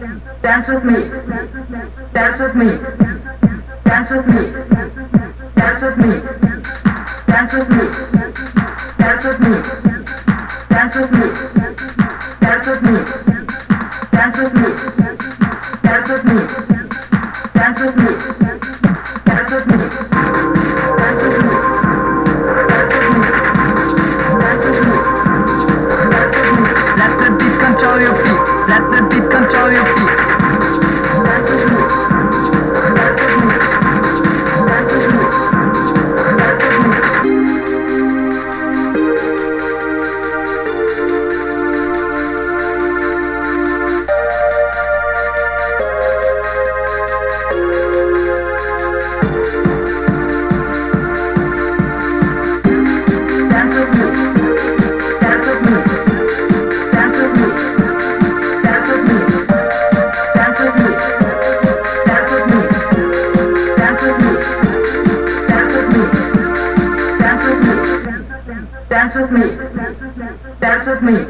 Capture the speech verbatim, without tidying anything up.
dance with me, dance with me, dance with me, dance with me, dance with me, dance with me, dance with me, dance with me, dance with me, dance with me, dance with me, dance with me, dance with me. Let the beat control your feet. Let the beat control your feet. Dance with me. Dance with me. Dance with me. Dance with me. Dance with me. Dance with me. Dance with me. Dance with me. Dance with me. Dance with me. Dance with me. Dance with me. Dance with me. Dance with me. Dance with me.